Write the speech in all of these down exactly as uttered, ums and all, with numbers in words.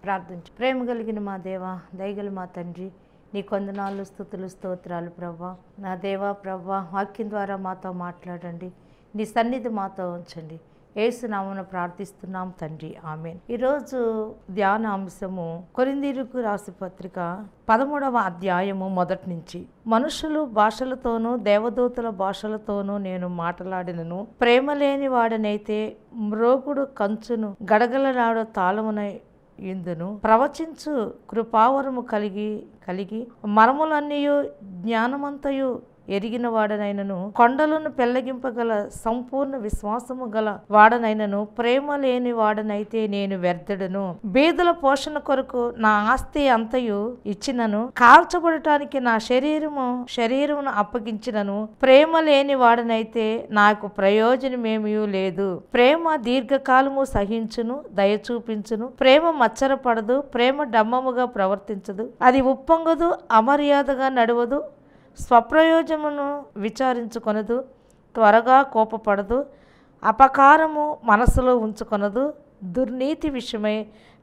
ప్రార్థించు. ప్రేమ కలిగిన మా దేవ, దయగల మా తండ్రి, నీ కొందనాలు, స్తుతులు, స్తోత్రాలు ప్రభా. నా దేవా ప్రభా, వాక్యం ద్వారా మాతో మాట్లాడండి, నీ సన్నిధి మాతో ఉంచండి. యేసు నామమున ప్రార్థిస్తున్నాం తండ్రి, ఆమేన్. ఈరోజు ధ్యాన అంశము కొరింథీయులకు రాసిన పత్రిక పదమూడవ అధ్యాయము మొదటి నుంచి. మనుషులు భాషలతోనూ దేవదూతల భాషలతోనూ నేను మాట్లాడినను, ప్రేమ లేని వాడనైతే మ్రోగుడు కంచును గడగలనాడు తాళమునై ఇందును ప్రవచించు కృపావరము కలిగి కలిగి మరములన్నయు జ్ఞానమంతయు ఎరిగిన వాడనైనను, కొండలను పెళ్లగింపగల సంపూర్ణ విశ్వాసము గల వాడనైనను, ప్రేమ లేని వాడనైతే నేను వ్యర్థుడను. బీదల పోషణ కొరకు నా ఆస్తి అంతయు ఇచ్చినను, కాల్చబడటానికి నా శరీరము శరీరమును అప్పగించినను, ప్రేమ లేని వాడనైతే నాకు ప్రయోజనమేమీ లేదు. ప్రేమ దీర్ఘకాలము సహించును, దయ చూపించును. ప్రేమ మచ్చరపడదు, ప్రేమ డమ్మముగా ప్రవర్తించదు, అది ఉప్పొంగదు, అమర్యాదగా నడవదు, స్వప్రయోజనమును విచారించుకొనదు, త్వరగా కోపపడదు, అపకారము మనసులో ఉంచుకొనదు, దుర్నీతి విషయమై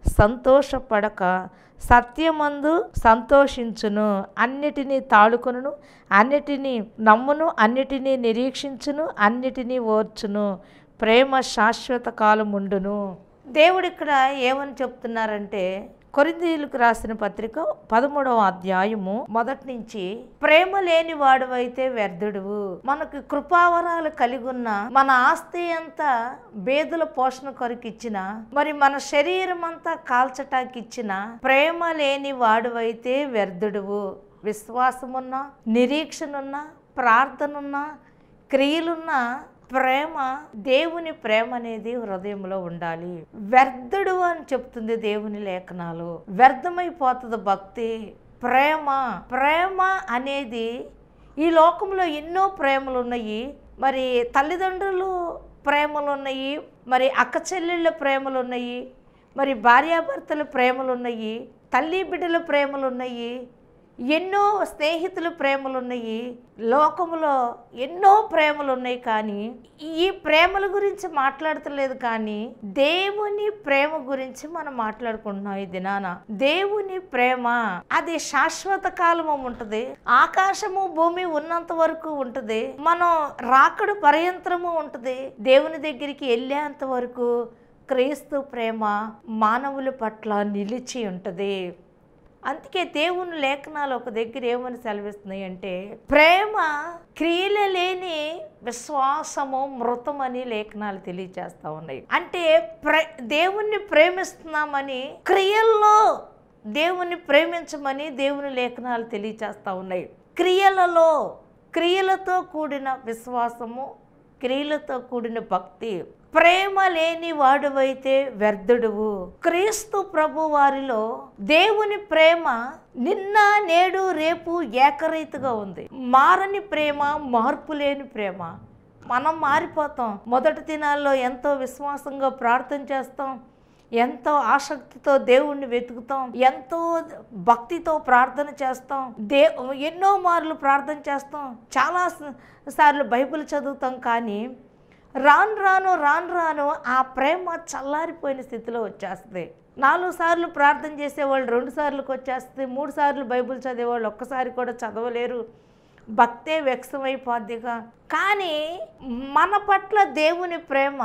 సంతోషపడక సత్యమందు సంతోషించును, అన్నిటినీ తాళుకొనును, అన్నిటినీ నమ్మును, అన్నిటినీ నిరీక్షించును, అన్నిటినీ ఓర్చును. ప్రేమ శాశ్వత కాలముండును. దేవుడు ఇక్కడ ఏమని చెప్తున్నారంటే, కొరింథీయులకు రాసిన పత్రిక పదమూడవ అధ్యాయము మొదటి నుంచి, ప్రేమ లేని వాడువైతే వ్యర్థుడువు. మనకు కృపావరాలు కలిగి ఉన్న, మన ఆస్తి అంతా బేదల పోషణ కొరకు ఇచ్చిన, మరి మన శరీరం అంతా కాల్చటానికి ఇచ్చిన, ప్రేమ లేని వాడువైతే వ్యర్థుడువు. విశ్వాసమున్నా, నిరీక్షణున్నా, ప్రార్థనున్నా, క్రియలున్నా, ప్రేమ, దేవుని ప్రేమ అనేది హృదయంలో ఉండాలి. వ్యర్థుడు అని చెప్తుంది దేవుని లేఖనాలు. వ్యర్థమైపోతుంది భక్తి. ప్రేమ ప్రేమ అనేది, ఈ లోకంలో ఎన్నో ప్రేమలు ఉన్నాయి. మరి తల్లిదండ్రులు ప్రేమలు ఉన్నాయి, మరి అక్క చెల్లెళ్ళ ప్రేమలు ఉన్నాయి, మరి భార్యాభర్తల ప్రేమలు ఉన్నాయి, తల్లి బిడ్డల ప్రేమలు ఉన్నాయి, ఎన్నో స్నేహితుల ప్రేమలు ఉన్నాయి. లోకంలో ఎన్నో ప్రేమలు ఉన్నాయి. కానీ ఈ ప్రేమల గురించి మాట్లాడతలేదు, కానీ దేవుని ప్రేమ గురించి మనం మాట్లాడుకుంటున్నాం ఈ దినాన. దేవుని ప్రేమ అది శాశ్వత కాలము ఉంటుంది. ఆకాశము భూమి ఉన్నంత వరకు ఉంటుంది. మనం రాకడు పర్యంతరము ఉంటుంది. దేవుని దగ్గరికి వెళ్ళేంత వరకు క్రీస్తు ప్రేమ మానవుల పట్ల నిలిచి ఉంటుంది. అందుకే దేవుని లేఖనాలు ఒక దగ్గర ఏమని సెలవిస్తున్నాయి అంటే, ప్రేమ క్రియలు లేని విశ్వాసము మృతమని లేఖనాలు తెలియజేస్తా ఉన్నాయి. అంటే ప్రే దేవుణ్ణి ప్రేమిస్తున్నామని, క్రియల్లో దేవుణ్ణి ప్రేమించమని దేవుని లేఖనాలు తెలియజేస్తా ఉన్నాయి. క్రియలలో, క్రియలతో కూడిన విశ్వాసము, క్రియలతో కూడిన భక్తి. ప్రేమ లేని వాడువైతే వ్యర్థుడువు. క్రీస్తు ప్రభు వారిలో దేవుని ప్రేమ నిన్న నేడు రేపు ఏకరీతిగా ఉంది. మారని ప్రేమ, మార్పు లేని ప్రేమ. మనం మారిపోతాం. మొదటి దినాల్లో ఎంతో విశ్వాసంగా ప్రార్థన చేస్తాం, ఎంతో ఆసక్తితో దేవుణ్ణి వెతుకుతాం, ఎంతో భక్తితో ప్రార్థన చేస్తాం, దే ఎన్నో మార్లు ప్రార్థన చేస్తాం, చాలా సార్లు బైబిల్ చదువుతాం. కానీ రాను రాను రాను రాను ఆ ప్రేమ చల్లారిపోయిన స్థితిలో వచ్చేస్తుంది. నాలుగు సార్లు ప్రార్థన చేసేవాళ్ళు రెండు సార్లకు వచ్చేస్తుంది. మూడు సార్లు బైబిల్ చదివేవాళ్ళు ఒక్కసారి కూడా చదవలేరు. భక్తే వ్యక్తమైపోద్దిగా. కానీ మన పట్ల దేవుని ప్రేమ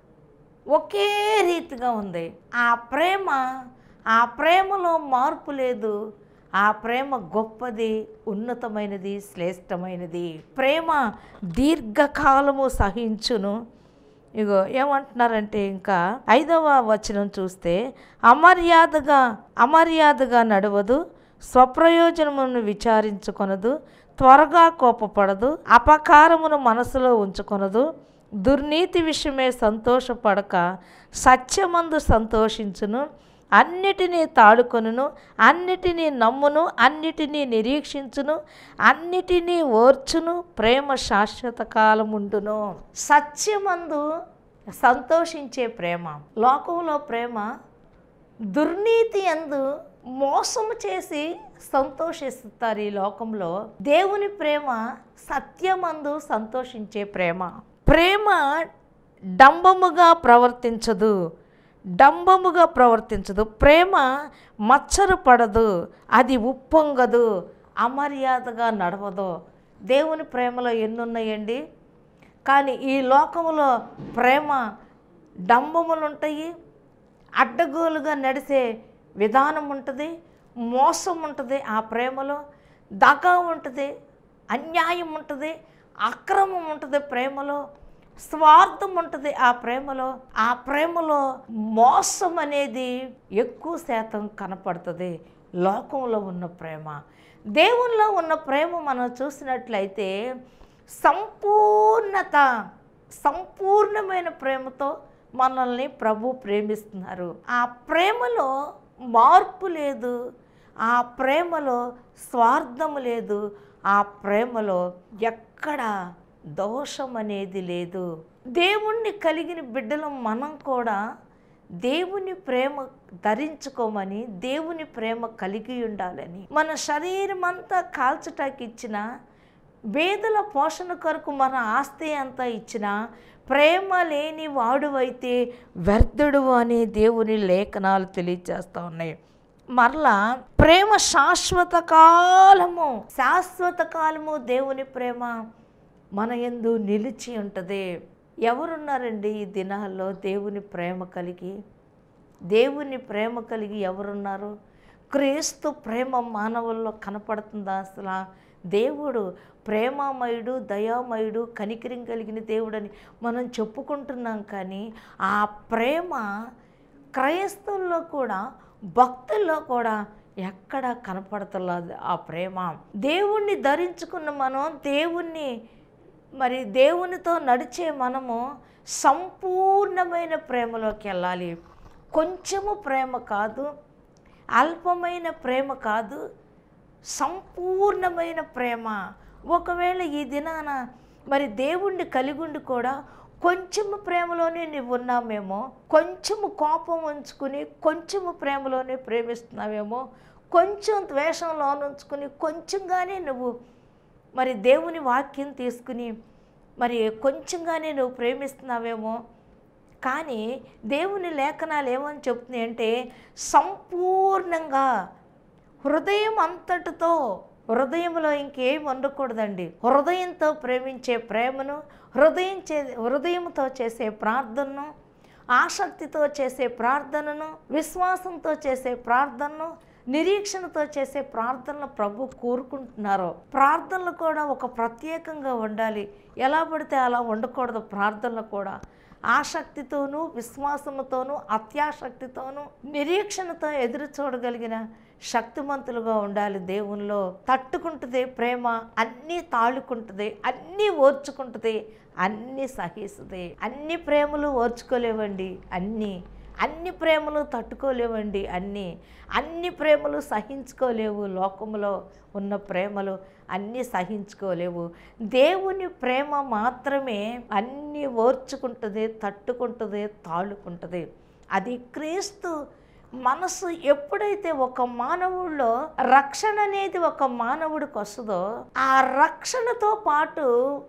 ఒకే రీతిగా ఉంది. ఆ ప్రేమ, ఆ ప్రేమలో మార్పు లేదు. ఆ ప్రేమ గొప్పది, ఉన్నతమైనది, శ్రేష్టమైనది. ప్రేమ దీర్ఘకాలము సహించును. ఇగో ఏమంటున్నారంటే, ఇంకా ఐదవ వచనం చూస్తే, అమర్యాదగా అమర్యాదగా నడవదు, స్వప్రయోజనమును విచారించుకొనదు, త్వరగా కోపపడదు, అపకారమును మనసులో ఉంచుకొనదు, దుర్నీతి విషయమే సంతోషపడక సత్యమందు సంతోషించును, అన్నిటినీ తాడుకొనును, అన్నిటినీ నమ్మును, అన్నిటినీ నిరీక్షించును, అన్నిటినీ ఓర్చును. ప్రేమ శాశ్వత కాలముండును. సత్యమందు సంతోషించే ప్రేమ. లోకంలో ప్రేమ దుర్నీతి యందు మోసము చేసి సంతోషిస్తారు ఈ లోకంలో. దేవుని ప్రేమ సత్యమందు సంతోషించే ప్రేమ. ప్రేమ డంబముగా ప్రవర్తించదు, డంబముగా ప్రవర్తించదు, ప్రేమ మచ్చరు పడదు, అది ఉప్పొంగదు, అమర్యాదగా నడవదు. దేవుని ప్రేమలో ఎన్ని ఉన్నాయండి? కానీ ఈ లోకంలో ప్రేమ డంబములు ఉంటాయి, అడ్డగోలుగా నడిచే విధానం ఉంటుంది, మోసం ఉంటుంది, ఆ ప్రేమలో దగా ఉంటుంది, అన్యాయం ఉంటుంది, అక్రమం ఉంటుంది, ప్రేమలో స్వార్థం ఉంటుంది, ఆ ప్రేమలో ఆ ప్రేమలో మోసం అనేది ఎక్కువ శాతం కనపడుతుంది లోకంలో ఉన్న ప్రేమ. దేవునిలో ఉన్న ప్రేమ మనం చూసినట్లయితే సంపూర్ణత, సంపూర్ణమైన ప్రేమతో మనల్ని ప్రభు ప్రేమిస్తున్నారు. ఆ ప్రేమలో మార్పు లేదు, ఆ ప్రేమలో స్వార్థము లేదు, ఆ ప్రేమలో ఎక్కడ దోషం అనేది లేదు. దేవుణ్ణి కలిగిన బిడ్డలు మనం కూడా దేవుని ప్రేమ ధరించుకోమని, దేవుని ప్రేమ కలిగి ఉండాలని, మన శరీరం అంతా కాల్చటానికి ఇచ్చిన, పేదల పోషణ కొరకు మన ఆస్తి అంతా ఇచ్చిన, ప్రేమ లేని వాడువైతే వ్యర్థుడు అని దేవుని లేఖనాలు తెలియజేస్తూ ఉన్నాయి. మరలా ప్రేమ శాశ్వత కాలము, శాశ్వత కాలము దేవుని ప్రేమ మన యందు నిలిచి ఉంటుంది. ఎవరున్నారండి ఈ దినాల్లో దేవుని ప్రేమ కలిగి? దేవుని ప్రేమ కలిగి ఎవరున్నారు? క్రీస్తు ప్రేమ మానవుల్లో కనపడుతుందా? అసలు దేవుడు ప్రేమమయుడు, దయామయుడు, కనికరం కలిగిన దేవుడని మనం చెప్పుకుంటున్నాం, కానీ ఆ ప్రేమ క్రైస్తవుల్లో కూడా, భక్తుల్లో కూడా ఎక్కడ కనపడతలేదు. ఆ ప్రేమ దేవుణ్ణి ధరించుకున్న మనం, దేవుణ్ణి మరి దేవునితో నడిచే మనము సంపూర్ణమైన ప్రేమలోకి వెళ్ళాలి. కొంచెము ప్రేమ కాదు, అల్పమైన ప్రేమ కాదు, సంపూర్ణమైన ప్రేమ. ఒకవేళ ఈ దినాన మరి దేవుణ్ణి కలిగుండి కూడా కొంచెము ప్రేమలోనే నువ్వు ఉన్నామేమో, కొంచెము కోపం ఉంచుకుని కొంచెము ప్రేమలోనే ప్రేమిస్తున్నావేమో, కొంచెం ద్వేషంలో ఉంచుకుని కొంచెంగానే నువ్వు మరి దేవుని వాక్యం తీసుకుని మరి కొంచెంగానే నువ్వు ప్రేమిస్తున్నావేమో. కానీ దేవుని లేఖనాలు ఏమని చెప్తున్నాయి అంటే, సంపూర్ణంగా హృదయం అంతటితో, హృదయంలో ఇంకేం ఉండకూడదండి, హృదయంతో ప్రేమించే ప్రేమను, హృదయం చే హృదయంతో చేసే ప్రార్థనను, ఆసక్తితో చేసే ప్రార్థనను, విశ్వాసంతో చేసే ప్రార్థనను, నిరీక్షణతో చేసే ప్రార్థనలు ప్రభు కోరుకుంటున్నారు. ప్రార్థనలు కూడా ఒక ప్రత్యేకంగా ఉండాలి, ఎలా పడితే అలా ఉండకూడదు. ప్రార్థనలు కూడా ఆసక్తితోనూ, విశ్వాసముతోనూ, అత్యాసక్తితోనూ, నిరీక్షణతో ఎదురు చూడగలిగిన శక్తిమంతులుగా ఉండాలి. దేవునిలో తట్టుకుంటుంది ప్రేమ, అన్నీ తాళుకుంటుంది, అన్నీ ఓర్చుకుంటుంది, అన్నీ సహిస్తుంది. అన్ని ప్రేమలు ఓర్చుకోలేవండి, అన్నీ అన్ని ప్రేమలు తట్టుకోలేవండి, అన్నీ అన్ని ప్రేమలు సహించుకోలేవు. లోకంలో ఉన్న ప్రేమలు అన్నీ సహించుకోలేవు. దేవుని ప్రేమ మాత్రమే అన్నీ ఓర్చుకుంటుంది, తట్టుకుంటుంది, తాళుకుంటుంది. అది క్రీస్తు మనసు ఎప్పుడైతే ఒక మానవుల్లో రక్షణ అనేది ఒక మానవుడికి వస్తుందో, ఆ రక్షణతో పాటు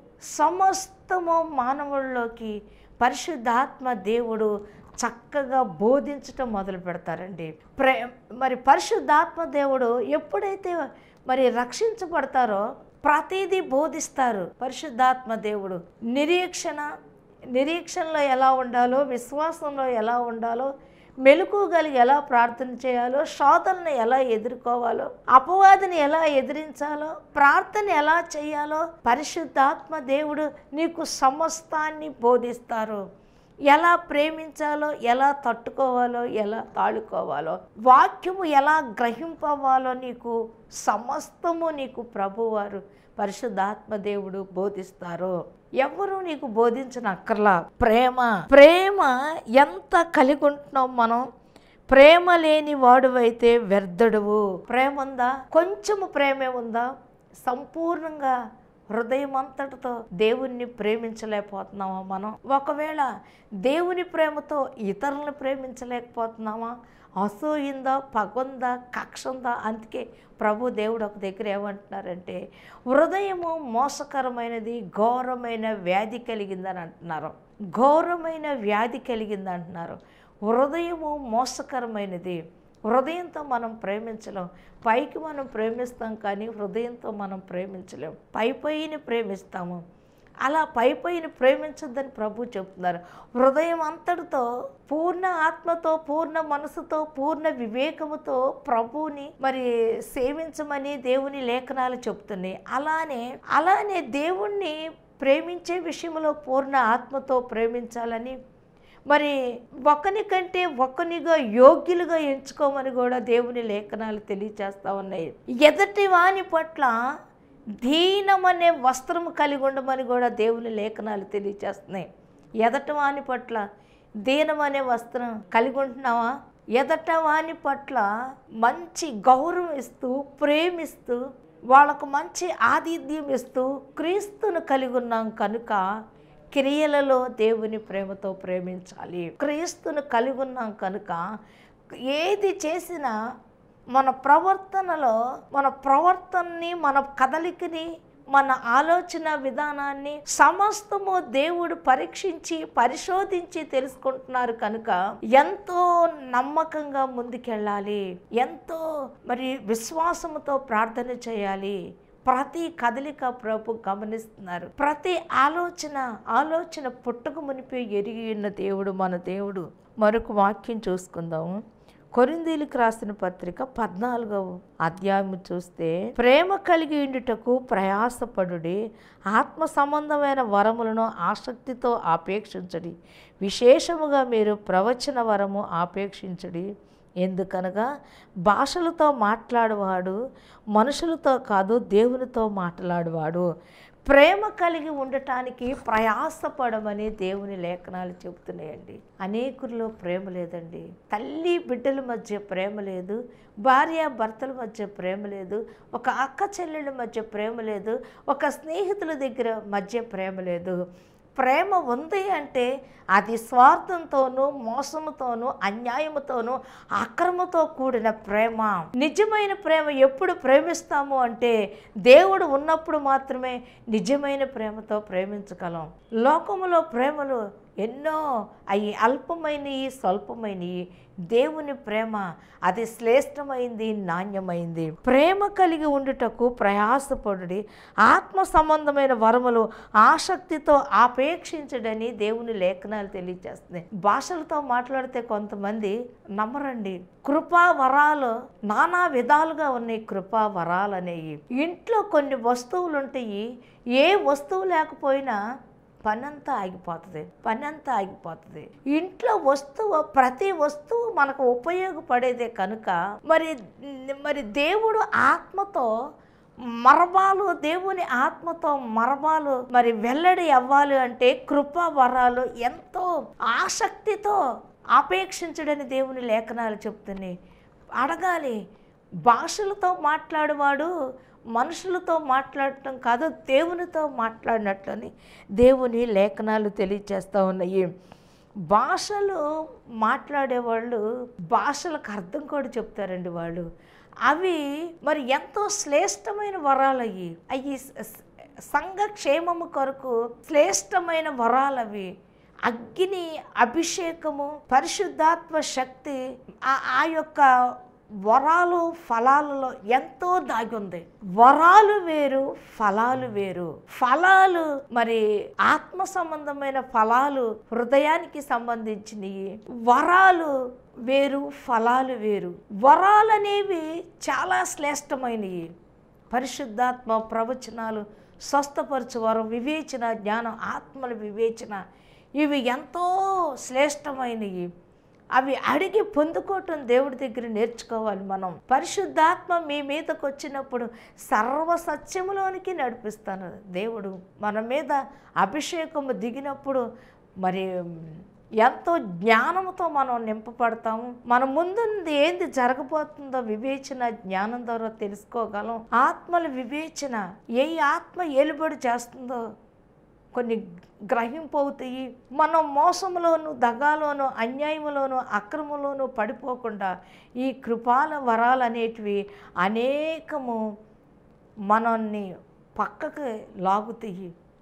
సమస్తము మానవుల్లోకి పరిశుద్ధాత్మ దేవుడు చక్కగా బోధించటం మొదలు పెడతారండి. ప్రే మరి పరిశుద్ధాత్మ దేవుడు ఎప్పుడైతే మరి రక్షించబడతారో ప్రతిదీ బోధిస్తారు పరిశుద్ధాత్మ దేవుడు. నిరీక్షణ నిరీక్షణలో ఎలా ఉండాలో, విశ్వాసంలో ఎలా ఉండాలో, మెలకువగలిగి ఎలా ప్రార్థన చేయాలో, శోధనను ఎలా ఎదుర్కోవాలో, అపవాదిని ఎలా ఎదిరించాలో, ప్రార్థన ఎలా చేయాలో పరిశుద్ధాత్మ దేవుడు నీకు సమస్తాన్ని బోధిస్తారు. ఎలా ప్రేమించాలో, ఎలా తట్టుకోవాలో, ఎలా తాళుకోవాలో, వాక్యము ఎలా గ్రహింపవాలో నీకు సమస్తము నీకు ప్రభువారు పరిశుద్ధాత్మ దేవుడు బోధిస్తారు. ఎవరు నీకు బోధించనక్కర్లా. ప్రేమ ప్రేమ ఎంత కలిగి ఉంటున్నాం మనం. ప్రేమ లేని వాడువైతే వ్యర్థుడువు. ప్రేమ ఉందా? కొంచెము ప్రేమే ఉందా? సంపూర్ణంగా హృదయం అంతటితో దేవుణ్ణి ప్రేమించలేకపోతున్నామా మనం? ఒకవేళ దేవుని ప్రేమతో ఇతరులను ప్రేమించలేకపోతున్నామా? అసూయిందా, పగుందా, కక్షందా? అందుకే ప్రభు దేవుడు ఒక దగ్గర ఏమంటున్నారంటే, హృదయము మోసకరమైనది, ఘోరమైన వ్యాధి కలిగిందని అంటున్నారు. ఘోరమైన వ్యాధి కలిగింది అంటున్నారు. హృదయము మోసకరమైనది. హృదయంతో మనం ప్రేమించలేం. పైకి మనం ప్రేమిస్తాం కానీ హృదయంతో మనం ప్రేమించలేం. పై పైన ప్రేమిస్తాము. అలా పై పైన ప్రేమించొద్దని ప్రభు చెప్తున్నారు. హృదయం అంతటితో, పూర్ణ ఆత్మతో, పూర్ణ మనసుతో, పూర్ణ వివేకముతో ప్రభువుని మరి సేవించమని దేవుని లేఖనాలు చెప్తున్నాయి. అలానే అలానే దేవుణ్ణి ప్రేమించే విషయంలో పూర్ణ ఆత్మతో ప్రేమించాలని, మరి ఒకని కంటే ఒకనిగా యోగ్యులుగా ఎంచుకోమని కూడా దేవుని లేఖనాలు తెలియచేస్తూ ఉన్నాయి. ఎదటి వాని పట్ల దీనమనే వస్త్రము కలిగి ఉండమని కూడా దేవుని లేఖనాలు తెలియచేస్తున్నాయి. ఎదటి వాని పట్ల దీనమనే వస్త్రం కలిగి ఉంటున్నావా? ఎదట వాని పట్ల మంచి గౌరవం ఇస్తూ, ప్రేమిస్తూ, వాళ్ళకు మంచి ఆతిథ్యం ఇస్తూ క్రీస్తును కలిగి ఉన్నాం కనుక క్రియలలో దేవుని ప్రేమతో ప్రేమించాలి. క్రీస్తును కలిగి ఉన్నాం కనుక ఏది చేసినా మన ప్రవర్తనలో, మన ప్రవర్తనని, మన కదలికని, మన ఆలోచన విధానాన్ని సమస్తము దేవుడు పరీక్షించి పరిశోధించి తెలుసుకుంటున్నారు కనుక ఎంతో నమ్మకంగా ముందుకెళ్ళాలి. ఎంతో మరి విశ్వాసముతో ప్రార్థన చేయాలి. ప్రతి కదలిక ప్రభు గమనిస్తున్నారు. ప్రతి ఆలోచన ఆలోచన పుట్టక మునిపే ఎరిగి ఉన్న దేవుడు మన దేవుడు. మరొక వాక్యం చూసుకుందాం. కొరింథీయులకు రాసిన పత్రిక పద్నాలుగవ అధ్యాయం చూస్తే, ప్రేమ కలిగి ఉండుటకు ప్రయాసపడుడి, ఆత్మ సంబంధమైన వరములను ఆసక్తితో ఆపేక్షించడి, విశేషముగా మీరు ప్రవచన వరము ఆపేక్షించడి. ఎందుకనగా భాషలతో మాట్లాడువాడు మనుషులతో కాదు దేవునితో మాట్లాడువాడు. ప్రేమ కలిగి ఉండటానికి ప్రయాసపడమని దేవుని లేఖనాలు చెబుతున్నాయండి. అనేకుల్లో ప్రేమ లేదండి. తల్లి బిడ్డల మధ్య ప్రేమ లేదు, భార్య భర్తల మధ్య ప్రేమ లేదు, ఒక అక్క చెల్లెళ్ళ మధ్య ప్రేమ లేదు, ఒక స్నేహితుల దగ్గర మధ్య ప్రేమ లేదు. ప్రేమ ఉంది అంటే అది స్వార్థంతోనూ, మోసముతోనూ, అన్యాయముతోనూ, అక్రమతో కూడిన ప్రేమ. నిజమైన ప్రేమ ఎప్పుడు ప్రేమిస్తాము అంటే దేవుడు ఉన్నప్పుడు మాత్రమే నిజమైన ప్రేమతో ప్రేమించగలం. లోకములో ప్రేమలు ఎన్నో అవి అల్పమైనవి, స్వల్పమైనవి. దేవుని ప్రేమ అది శ్రేష్టమైంది, నాణ్యమైంది. ప్రేమ కలిగి ఉండుటకు ప్రయాసపడుడి, ఆత్మ సంబంధమైన వరములు ఆసక్తితో ఆపేక్షించడని దేవుని లేఖనాలు తెలియజేస్తున్నాయి. భాషలతో మాట్లాడితే కొంతమంది నమ్మరండి. కృపా వరాలు నానా విధాలుగా ఉన్నాయి. కృపా వరాలు అనేవి ఇంట్లో కొన్ని వస్తువులు ఉంటాయి. ఏ వస్తువు లేకపోయినా పనంతా ఆగిపోతుంది పనంతా ఆగిపోతుంది ఇంట్లో వస్తువు, ప్రతి వస్తువు మనకు ఉపయోగపడేదే కనుక మరి మరి దేవుడు ఆత్మతో మరబాలు, దేవుని ఆత్మతో మరబాలు మరి వెల్లడి అవ్వాలి అంటే కృపా వరాలు ఎంతో ఆసక్తితో ఆపేక్షించడని దేవుని లేఖనాలు చెప్తున్నాయి. అడగాలి. భాషలతో మాట్లాడేవాడు మనుషులతో మాట్లాడటం కాదు, దేవునితో మాట్లాడినట్లని దేవుని లేఖనాలు తెలియచేస్తూ ఉన్నాయి. భాషలు మాట్లాడేవాళ్ళు భాషలకు అర్థం కూడా చెప్తారండి వాళ్ళు. అవి మరి ఎంతో శ్రేష్టమైన వరాలు. అవి అవి సంఘక్షేమము కొరకు శ్రేష్టమైన వరాలు. అవి అగ్ని అభిషేకము, పరిశుద్ధాత్మ శక్తి ఆ యొక్క వరాలు ఫలాలలో ఎంతో దాగి ఉంది. వరాలు వేరు, ఫలాలు వేరు. ఫలాలు మరి ఆత్మ సంబంధమైన ఫలాలు హృదయానికి సంబంధించినవి. వరాలు వేరు, ఫలాలు వేరు. వరాలు అనేవి చాలా శ్రేష్టమైనవి. పరిశుద్ధాత్మ, ప్రవచనాలు, స్వస్థపరచు వరం, వివేచన, జ్ఞానం, ఆత్మల వివేచన, ఇవి ఎంతో శ్రేష్టమైనవి. అవి అడిగి పొందుకోవటం దేవుడి దగ్గర నేర్చుకోవాలి మనం. పరిశుద్ధాత్మ మీ మీదకి వచ్చినప్పుడు సర్వ సత్యములోనికి నడిపిస్తాను దేవుడు. మన మీద అభిషేకము దిగినప్పుడు మరి ఎంతో జ్ఞానంతో మనం నింపబడతాము. మన ముందుంది ఏంది జరగబోతుందో వివేచన జ్ఞానం ద్వారా తెలుసుకోగలం. ఆత్మల వివేచన, ఏ ఆత్మ ఏలుబడి చేస్తుందో కొన్ని గ్రహింపవుతాయి. మనం మోసంలోను, దగాలోను, అన్యాయంలోను, అక్రమంలోనూ పడిపోకుండా ఈ కృపాల వరాలు అనేటివి అనేకము మనల్ని పక్కకి లాగుతాయి.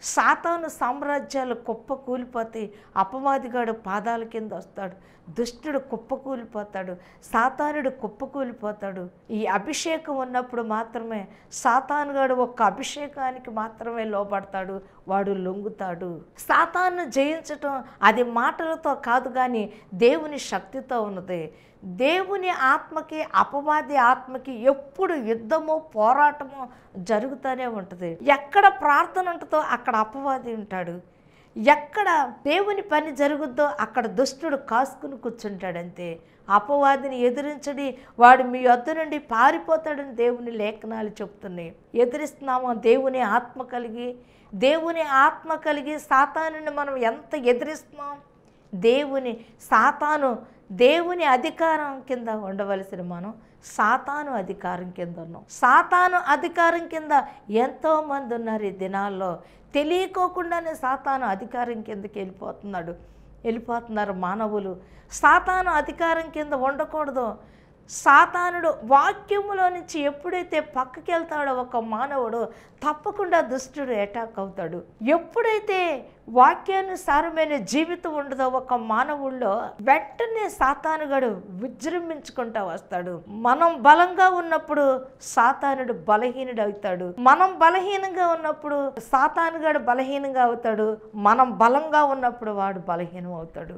సాతాను సామ్రాజ్యాలు కుప్ప కూలిపోతాయి. అపవాదిగాడు పాదాల కింద వస్తాడు, దుష్టుడు కుప్పకూలిపోతాడు, సాతానుడు కుప్పకూలిపోతాడు. ఈ అభిషేకం ఉన్నప్పుడు మాత్రమే సాతానుగాడు ఒక్క అభిషేకానికి మాత్రమే లోబడతాడు, వాడు లొంగుతాడు. సాతాను జయించటం అది మాటలతో కాదు కానీ దేవుని శక్తితో ఉన్నది. దేవుని ఆత్మకి అపవాది ఆత్మకి ఎప్పుడు యుద్ధము పోరాటము జరుగుతూనే ఉంటుంది. ఎక్కడ ప్రార్థన ఉంటుందో అక్కడ అపవాది ఉంటాడు, ఎక్కడ దేవుని పని జరుగుద్దో అక్కడ దుష్టుడు కాసుకుని కూర్చుంటాడంతే. అపవాదిని ఎదిరించడి, వాడు మీ వద్ద నుండి పారిపోతాడని దేవుని లేఖనాలు చెప్తున్నాయి. ఎదిరిస్తున్నామో దేవుని ఆత్మ కలిగి, దేవుని ఆత్మ కలిగి సాతానుని మనం ఎంత ఎదిరిస్తున్నాం. దేవుని సాతాను దేవుని అధికారం కింద ఉండవలసిన మనం సాతాను అధికారం కింద ఉన్నాం. సాతాను అధికారం కింద ఎంతోమంది ఉన్నారు ఈ దినాల్లో. తెలియకోకుండానే సాతాను అధికారం కిందకి వెళ్ళిపోతున్నాడు వెళ్ళిపోతున్నారు మానవులు. సాతాను అధికారం కింద ఉండకూడదు. సాతానుడు వాక్యములో నుంచి ఎప్పుడైతే పక్కకి వెళ్తాడో ఒక మానవుడు, తప్పకుండా దుష్టుడు అటాక్ అవుతాడు. ఎప్పుడైతే వాక్యానుసారమైన జీవితం ఉండదో ఒక మానవుల్లో, వెంటనే సాతానుగాడు విజృంభించుకుంటూ వస్తాడు. మనం బలంగా ఉన్నప్పుడు సాతానుడు బలహీనుడు అవుతాడు, మనం బలహీనంగా ఉన్నప్పుడు సాతానుగాడు బలహీనంగా అవుతాడు, మనం బలంగా ఉన్నప్పుడు వాడు బలహీనం అవుతాడు.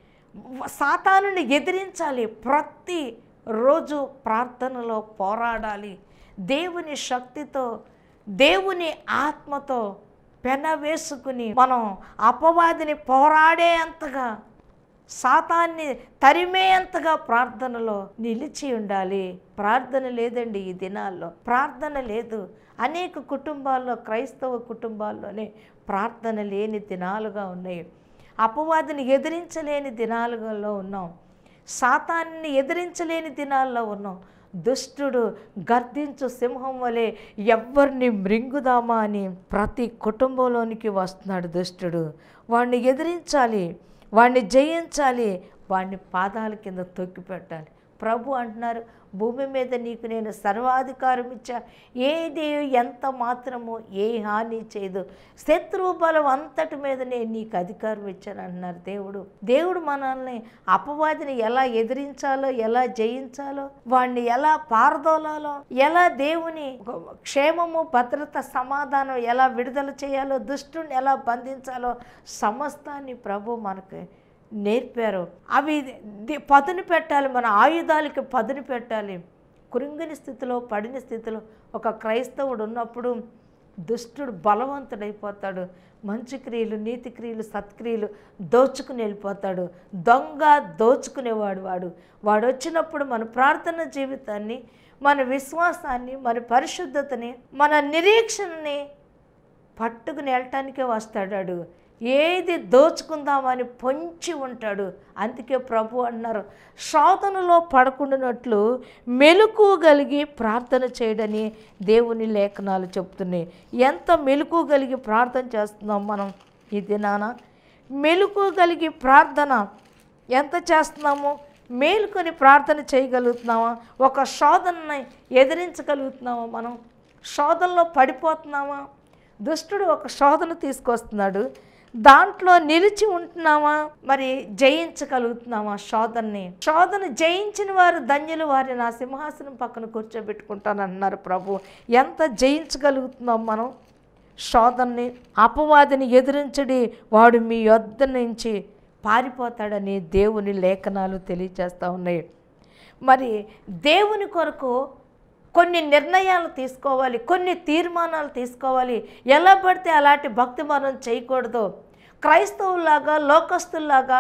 సాతానుని ఎదిరించాలి. ప్రతి రోజు ప్రార్థనలో పోరాడాలి. దేవుని శక్తితో, దేవుని ఆత్మతో పెన వేసుకుని మనం అపవాదిని పోరాడేంతగా, సాతాన్ని తరిమేంతగా ప్రార్థనలో నిలిచి ఉండాలి. ప్రార్థన లేదండి ఈ దినాల్లో, ప్రార్థన లేదు. అనేక కుటుంబాల్లో, క్రైస్తవ కుటుంబాల్లోనే ప్రార్థన లేని దినాలుగా ఉన్నాయి. అపవాదిని ఎదిరించలేని దినాలలో ఉన్నాం, సాతాన్ని ఎదిరించలేని దినాల్లో ఉన్నాం. దుష్టుడు గర్దించు సింహం వలె ఎవరిని మృంగుదామా అని ప్రతి కుటుంబంలోనికి వస్తున్నాడు దుష్టుడు. వాడిని ఎదిరించాలి, వాడిని జయించాలి, వాడిని పాదాల కింద తొక్కి పెట్టాలి. ప్రభు అంటున్నారు, భూమి మీద నీకు నేను సర్వాధికారం ఇచ్చా, ఏది ఎంత మాత్రము ఏ హాని చేయదు, శత్రువు బలం అంతటి మీద నేను నీకు అధికారం ఇచ్చాను అంటున్నారు దేవుడు. దేవుడు మనల్ని అపవాదిని ఎలా ఎదిరించాలో, ఎలా జయించాలో, వాడిని ఎలా పారదోలాలో, ఎలా దేవుని క్షేమము, భద్రత, సమాధానం ఎలా విడుదల చేయాలో, దుష్టుని ఎలా బంధించాలో సమస్తాన్ని ప్రభు మనకు నేర్పారు. అవి పదును పెట్టాలి, మన ఆయుధాలకి పదును పెట్టాలి. కృంగిని స్థితిలో, పడిన స్థితిలో ఒక క్రైస్తవుడు ఉన్నప్పుడు దుష్టుడు బలవంతుడైపోతాడు. మంచి క్రియలు, నీతి క్రియలు, సత్క్రియలు దోచుకుని వెళ్ళిపోతాడు. దొంగ దోచుకునేవాడు వాడు. వాడు వచ్చినప్పుడు మన ప్రార్థన జీవితాన్ని, మన విశ్వాసాన్ని, మన పరిశుద్ధతని, మన నిరీక్షణని పట్టుకుని వెళ్ళటానికే వస్తాడు. ఏది దోచుకుందామని పొంచి ఉంటాడు. అందుకే ప్రభు అన్నారు, శోధనలో పడకుండానట్లు మెలకువగలిగి ప్రార్థన చేయడని దేవుని లేఖనాలు చెప్తున్నాయి. ఎంత మెలకువగలిగి ప్రార్థన చేస్తున్నాం మనం ఈ దినాన? మెలకువగలిగి ప్రార్థన ఎంత చేస్తున్నాము? మేలుకొని ప్రార్థన చేయగలుగుతున్నామా? ఒక శోధనని ఎదిరించగలుగుతున్నామా? మనం శోధనలో పడిపోతున్నామా? దుష్టుడు ఒక శోధన తీసుకొస్తున్నాడు, దాంట్లో నిలిచి ఉంటున్నామా? మరి జయించగలుగుతున్నామా శోధనని? శోధన జయించిన వారు ధన్యులు, వారి నా సింహాసనం పక్కన కూర్చోబెట్టుకుంటానన్నారు ప్రభు. ఎంత జయించగలుగుతున్నాం మనం శోధనని? అపవాదిని ఎదిరించడి, వాడు మీ యొద్ద నుంచి పారిపోతాడని దేవుని లేఖనాలు తెలియజేస్తూ ఉన్నాయి. మరి దేవుని కొరకు కొన్ని నిర్ణయాలు తీసుకోవాలి, కొన్ని తీర్మానాలు తీసుకోవాలి. ఎలా పడితే అలాంటి భక్తి మనం చేయకూడదు. క్రైస్తవులాగా, లోకస్తుల్లాగా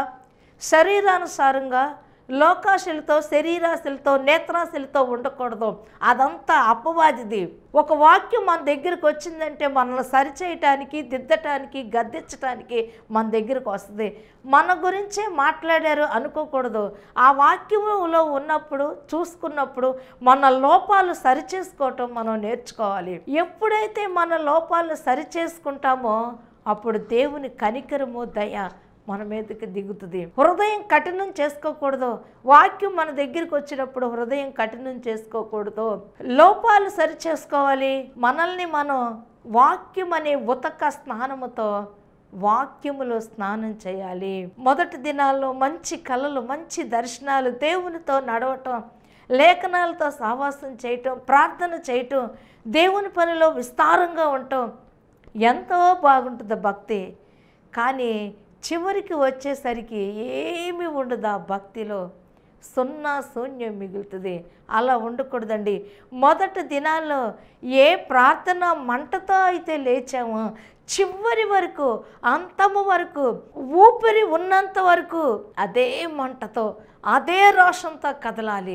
శరీరానుసారంగా లోకాశలతో, శరీరాశలతో, నేత్రాశలతో ఉండకూడదు. అదంతా అపవాదిది. ఒక వాక్యం మన దగ్గరికి వచ్చిందంటే మనల్ని సరిచేయటానికి, దిద్దటానికి, గద్దించటానికి మన దగ్గరకు వస్తుంది. మన గురించే మాట్లాడారు అనుకోకూడదు. ఆ వాక్యంలో ఉన్నప్పుడు, చూసుకున్నప్పుడు మన లోపాలు సరిచేసుకోవటం మనం నేర్చుకోవాలి. ఎప్పుడైతే మన లోపాలను సరిచేసుకుంటామో అప్పుడు దేవుని కనికరము, దయ మన మీదకి దిగుతుంది. హృదయం కఠినం చేసుకోకూడదు. వాక్యం మన దగ్గరికి వచ్చినప్పుడు హృదయం కఠినం చేసుకోకూడదు. లోపాలు సరి చేసుకోవాలి. మనల్ని మనం వాక్యం అనే ఉతక స్నానముతో వాక్యములో స్నానం చేయాలి. మొదటి దినాల్లో మంచి కళలు, మంచి దర్శనాలు, దేవునితో నడవటం, లేఖనాలతో సావాసం చేయటం, ప్రార్థన చేయటం, దేవుని పనిలో విస్తారంగా ఉండటం ఎంతో బాగుంటుంది భక్తి. కానీ చివరికి వచ్చేసరికి ఏమీ ఉండదు. ఆ భక్తిలో సున్నా శూన్యం మిగులుతుంది. అలా ఉండకూడదండి. మొదటి దినాల్లో ఏ ప్రార్థన మంటతో అయితే లేచామో చివరి వరకు, అంతము వరకు, ఊపిరి ఉన్నంత వరకు అదే మంటతో, అదే రోషంతో కదలాలి.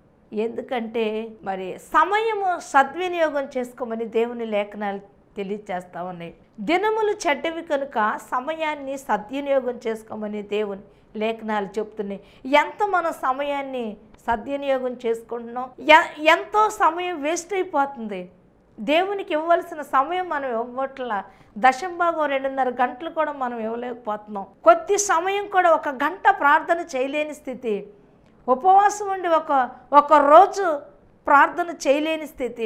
ఎందుకంటే మరి సమయము సద్వినియోగం చేసుకోమని దేవుని లేఖనాలు తెలియచేస్తా ఉన్నాయి. దినములు చెడ్డవి కనుక సమయాన్ని సద్వినియోగం చేసుకోమని దేవుని లేఖనాలు చెప్తున్నాయి. ఎంత మన సమయాన్ని సద్వినియోగం చేసుకుంటున్నాం, ఎంతో సమయం వేస్ట్ అయిపోతుంది. దేవునికి ఇవ్వాల్సిన సమయం మనం ఇవ్వట్లా. దశంభాగం రెండున్నర గంటలు కూడా మనం ఇవ్వలేకపోతున్నాం. కొద్ది సమయం కూడా ఒక గంట ప్రార్థన చేయలేని స్థితి, ఉపవాసం ఉండి ఒక ఒక రోజు ప్రార్థన చేయలేని స్థితి.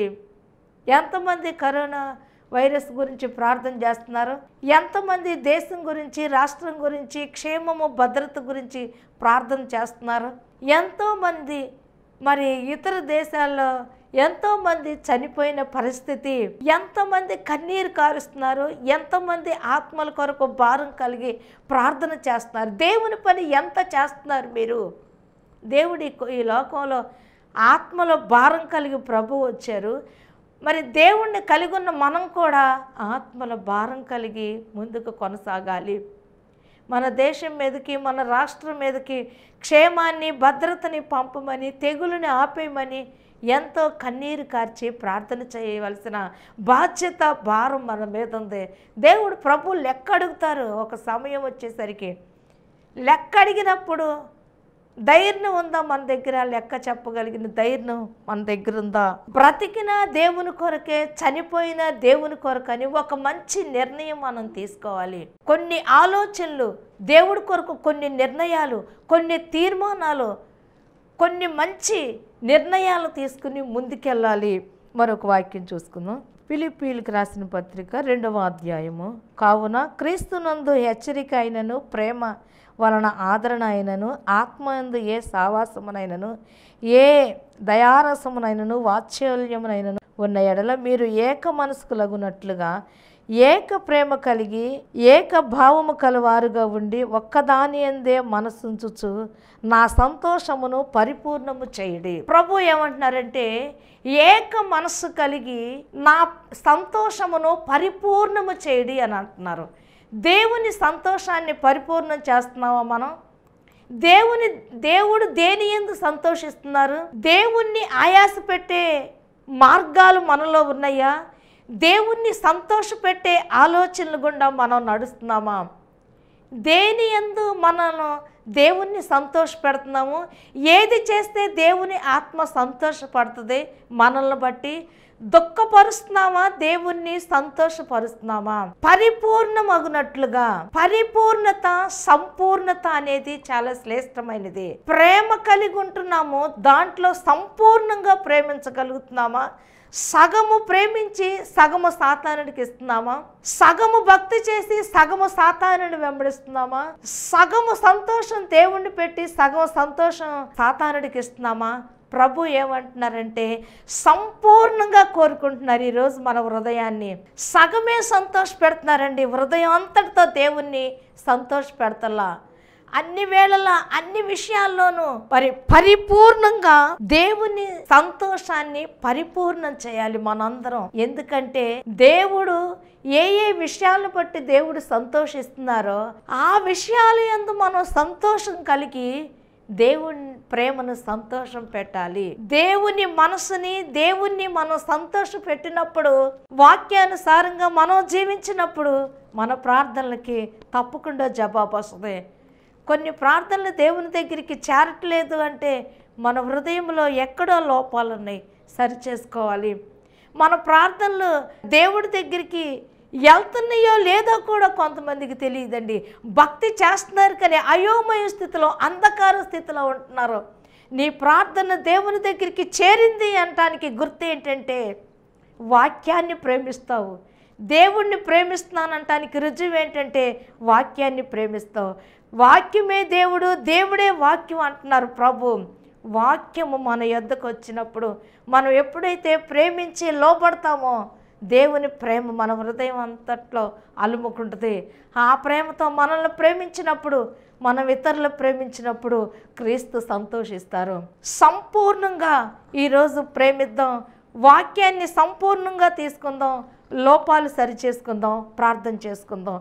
ఎంతమంది కరోనా వైరస్ గురించి ప్రార్థన చేస్తున్నారు? ఎంతమంది దేశం గురించి, రాష్ట్రం గురించి, క్షేమము భద్రత గురించి ప్రార్థన చేస్తున్నారు? ఎంతోమంది మరి ఇతర దేశాల్లో ఎంతోమంది చనిపోయిన పరిస్థితి, ఎంతమంది కన్నీరు కారుస్తున్నారు, ఎంతమంది ఆత్మల కొరకు భారం కలిగి ప్రార్థన చేస్తున్నారు. దేవుని పని ఎంత చేస్తున్నారు మీరు? దేవుడి ఈ లోకంలో ఆత్మలో భారం కలిగి ప్రభు వచ్చారు. మరి దేవుణ్ణి కలిగి ఉన్న మనం కూడా ఆత్మల భారం కలిగి ముందుకు కొనసాగాలి. మన దేశం మీదకి, మన రాష్ట్రం మీదకి క్షేమాన్ని, భద్రతని పంపమని, తెగులుని ఆపేయమని ఎంతో కన్నీరు కార్చి ప్రార్థన చేయవలసిన బాధ్యత, భారం మన మీద ఉంది. దేవుడు ప్రభు లెక్క అడుగుతారు. ఒక సమయం వచ్చేసరికి లెక్క అడిగినప్పుడు ధైర్యం ఉందా మన దగ్గర? లెక్క చెప్పగలిగిన ధైర్యం మన దగ్గర ఉందా? బ్రతికిన దేవుని కొరకే, చనిపోయిన దేవుని కొరకని ఒక మంచి నిర్ణయం మనం తీసుకోవాలి. కొన్ని ఆలోచనలు, దేవుడి కొరకు కొన్ని నిర్ణయాలు, కొన్ని తీర్మానాలు, కొన్ని మంచి నిర్ణయాలు తీసుకుని ముందుకెళ్ళాలి. మరొక వాక్యం చూసుకుందాం. ఫిలిప్పీయులకు రాసిన పత్రిక రెండవ అధ్యాయము. కావున క్రీస్తునందు హెచ్చరిక అయినను, ప్రేమ వలన ఆదరణ అయినను, ఆత్మయందు ఏ సావాసమునైనను, ఏ దయారసమునైనను, వాత్సల్యమునైనను ఉన్న ఎడల మీరు ఏక మనసుకులగునట్లుగా ఏక ప్రేమ కలిగి ఏక భావము కలవారుగా ఉండి ఒక్కదాని అందే మనసుంచుచు నా సంతోషమును పరిపూర్ణము చేయడి. ప్రభు ఏమంటున్నారంటే ఏక మనస్సు కలిగి నా సంతోషమును పరిపూర్ణము చేయడి అని అంటున్నారు. దేవుని సంతోషాన్ని పరిపూర్ణం చేస్తున్నావా మనం? దేవుని దేవుడు దేని యందు సంతోషిస్తున్నారు? దేవుణ్ణి ఆయాస పెట్టే మార్గాలు మనలో ఉన్నాయా? దేవుణ్ణి సంతోషపెట్టే ఆలోచనలు గుండా మనం నడుస్తున్నామా? దేని యందు మనను దేవుణ్ణి సంతోష పెడుతున్నాము? ఏది చేస్తే దేవుని ఆత్మ సంతోషపడుతుంది మనల్ని బట్టి? దుఃఖపరుస్తున్నామా? దేవుణ్ణి సంతోషపరుస్తున్నామా? పరిపూర్ణమగునట్లుగా. పరిపూర్ణత, సంపూర్ణత అనేది చాలా శ్రేష్టమైనది. ప్రేమ కలిగి ఉంటున్నాము, దాంట్లో సంపూర్ణంగా ప్రేమించగలుగుతున్నామా? సగము ప్రేమించి సగము సాతానుడికి ఇస్తున్నామా? సగము భక్తి చేసి సగము సాతానుడిని వెంబడిస్తున్నామా? సగము సంతోషం దేవుణ్ణి పెట్టి సగము సంతోషం సాతానుడికి ఇస్తున్నామా? ప్రభు ఏమంటున్నారంటే సంపూర్ణంగా కోరుకుంటున్నారు. ఈరోజు మన హృదయాన్ని సగమే సంతోష పెడుతున్నారండి. హృదయం అంతటితో దేవుణ్ణి సంతోష పెడతలా. అన్ని వేళలా, అన్ని విషయాల్లోనూ పరి పరిపూర్ణంగా దేవుని సంతోషాన్ని పరిపూర్ణం చేయాలి మనందరం. ఎందుకంటే దేవుడు ఏ ఏ విషయాలను బట్టి దేవుడు సంతోషిస్తున్నారో ఆ విషయాల యందు మనం సంతోషం కలిగి దేవుని ప్రేమను సంతోషం పెట్టాలి. దేవుని మనసుని, దేవుణ్ణి మనం సంతోష పెట్టినప్పుడు, వాక్యానుసారంగా మనం జీవించినప్పుడు మన ప్రార్థనలకి తప్పకుండా జవాబు వస్తుంది. కొన్ని ప్రార్థనలు దేవుని దగ్గరికి చేరట్లేదు అంటే మన హృదయంలో ఎక్కడో లోపాలు ఉన్నాయి, సరి చేసుకోవాలి. మన ప్రార్థనలు దేవుడి దగ్గరికి వెళ్తున్నాయో లేదో కూడా కొంతమందికి తెలియదండి. భక్తి చేస్తున్నారు కానీ అయోమయ స్థితిలో, అంధకార స్థితిలో ఉంటున్నారు. నీ ప్రార్థన దేవుని దగ్గరికి చేరింది అనటానికి గుర్తు ఏంటంటే వాక్యాన్ని ప్రేమిస్తావు. దేవుణ్ణి ప్రేమిస్తున్నానంటానికి రుజువు ఏంటంటే వాక్యాన్ని ప్రేమిస్తావు. వాక్యమే దేవుడు, దేవుడే వాక్యం అంటున్నారు ప్రభు. వాక్యము మన యొద్దకు వచ్చినప్పుడు మనం ఎప్పుడైతే ప్రేమించి లోబడతామో దేవుని ప్రేమ మన హృదయం అంతట్లో అలుముకుంటుంది. ఆ ప్రేమతో మనల్ని ప్రేమించినప్పుడు, మనం ఇతరులు ప్రేమించినప్పుడు క్రీస్తు సంతోషిస్తారు. సంపూర్ణంగా ఈరోజు ప్రేమిద్దాం, వాక్యాన్ని సంపూర్ణంగా తీసుకుందాం, లోపాలు సరిచేసుకుందాం, ప్రార్థన చేసుకుందాం.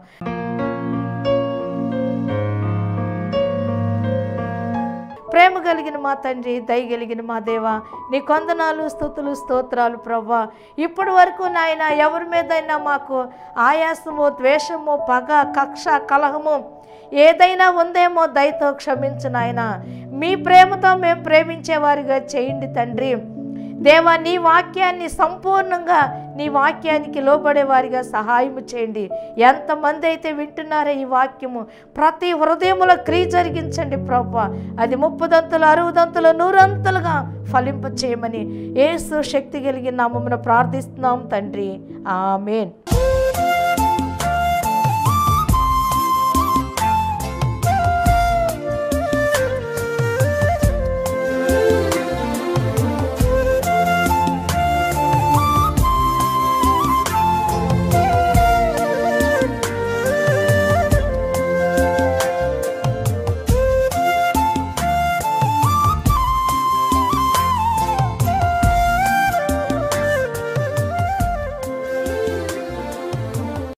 ప్రేమ కలిగిన మా తండ్రి, దయ కలిగిన మా దేవ, నీ కొందనాలు, స్తుతులు, స్తోత్రాలు ప్రభా. ఇప్పటి వరకు నాయన ఎవరి మీదైనా మాకు ఆయాసము, ద్వేషము, పగ, కక్ష, కలహము ఏదైనా ఉందేమో దయతో క్షమించు నాయన. మీ ప్రేమతో మేము ప్రేమించేవారిగా చేయండి తండ్రి. దేవా, నీ వాక్యాన్ని సంపూర్ణంగా నీ వాక్యానికి లోబడేవారిగా సహాయము చేయండి. ఎంతమంది అయితే వింటున్నారో ఈ వాక్యము ప్రతి హృదయములో క్రియ జరిగించండి ప్రభువా. అది ముప్పదంతులు, అరవదంతులు, నూరంతులుగా ఫలింప చేయమని యేసు శక్తి కలిగిన నామమున ప్రార్థిస్తున్నాం తండ్రి. ఆమేన్.